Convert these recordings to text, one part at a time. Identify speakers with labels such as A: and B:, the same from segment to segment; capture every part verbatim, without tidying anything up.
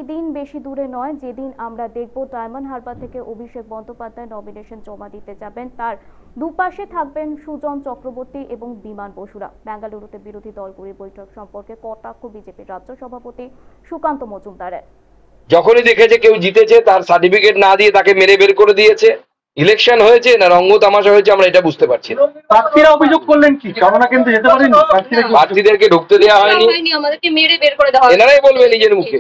A: দিন বেশি দূরে নয় যেদিন আমরা দেখব ডায়মন্ড হারবার থেকে অভিষেক বন্দ্যোপাধ্যায় নমিনেশন জমা দিতে যাবেন। তার দুপাশে থাকবেন সুজন চক্রবর্তী এবং বিমান বসুরা। বেঙ্গালুরুতে বিরোধী দলগুলির বৈঠক সম্পর্কে কটাক্ষ বিজেপির রাজ্য সভাপতি সুকান্ত মজুমদারের।
B: যখনই দেখেছে কেউ জিতেছে তার সার্টিফিকেট না দিয়ে তাকে মেরে বের করে দিয়েছে। ইলেকশন হয়েছে না রঙ্গ তামাশা হয়েছে আমরা এটা বুঝতে পারছি না।
C: প্রার্থীরা অভিযোগ করলেন কি গণনা কেন্দ্রে যেতে পারেনি,
B: প্রার্থীদেরকে ঢুকতে দেওয়া হয়নি,
D: আমাদেরকে মেরে বের করে দেওয়া হয়।
B: এনারাই বলবে নিজের মুখে।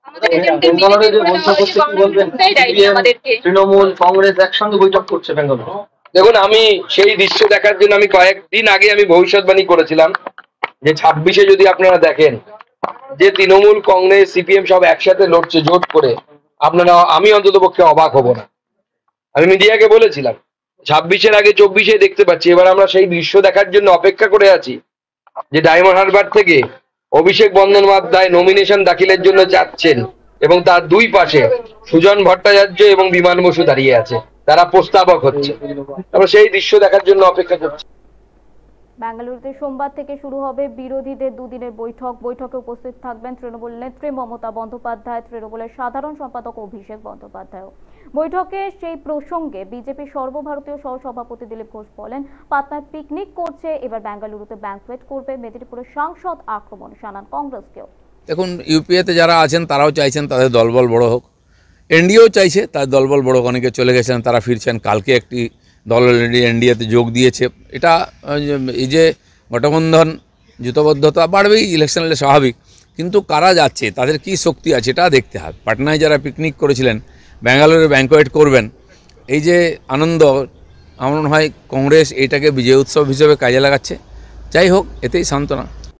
C: তৃণমূল কংগ্রেস একসঙ্গে বৈঠক করছে বেঙ্গালুরু।
B: দেখুন, আমি সেই দৃশ্য দেখার জন্য আমি কয়েকদিন আগে আমি ভবিষ্যৎবাণী করেছিলাম যে ছাব্বিশে যদি আপনারা দেখেন যে তৃণমূল কংগ্রেস সিপিএম সব একসাথে লড়ছে জোট করে, আপনারা আমি অন্তত পক্ষে অবাক হব না। আমি মিডিয়াকে বলেছিলাম ছাব্বিশের আগে চব্বিশে দেখতে পাচ্ছি। এবার আমরা সেই দৃশ্য দেখার জন্য অপেক্ষা করে আছি যে ডায়মন্ড হারবার থেকে অভিষেক বন্দ্যোপাধ্যায় নমিনেশন দাখিলের জন্য যাচ্ছেন এবং তার দুই পাশে সুজন ভট্টাচার্য এবং বিমান বসু দাঁড়িয়ে আছে, তারা প্রস্তাবক হচ্ছে। আমরা সেই দৃশ্য দেখার জন্য অপেক্ষা করছি।
A: বেঙ্গালুরুতে সোমবার থেকে শুরু হবে বিরোধীদের দুদিনের বৈঠক। বৈঠকে উপস্থিত থাকবেন তৃণমূল নেত্রী মমতা বন্দ্যোপাধ্যায়, তৃণমূলের সাধারণ সম্পাদক অভিষেক বন্দ্যোপাধ্যায়। বৈঠকে সেই প্রসঙ্গে বিজেপির সর্বভারতীয় সহসভাপতি দিলীপ ঘোষ বলেন, পাটনায় পিকনিক করছে, এবার বেঙ্গালুরুতে ব্যাংকুয়েট করবে। মেদিনীপুরের সাংসদ আক্রমণ শানান কংগ্রেসকেও।
E: দেখুন, ইউপিএতে যারা আছেন তারাও চাইছেন তাদের দলবল বড় হোক, এনডিএও চাইছে তার দলবল বড় হোক। অনেকে চলে গেছেন, তারা ফিরছেন। কালকে একটি দল অলরেডি এনডিএতে যোগ দিয়েছে। এটা এই যে গঠবন্ধন জুতবদ্ধতা বাড়বেই, ইলেকশন হলে স্বাভাবিক, কিন্তু কারা যাচ্ছে তাদের কি শক্তি আছে এটা দেখতে হবে। পাটনায় যারা পিকনিক করেছিলেন ব্যাঙ্গালোরে ব্যাংকোয়েট করবেন, এই যে আনন্দ, আমার মনে হয় কংগ্রেস এইটাকে বিজয় উৎসব হিসেবে কাজে লাগাচ্ছে। যাই হোক, এতেই সান্ত্বনা।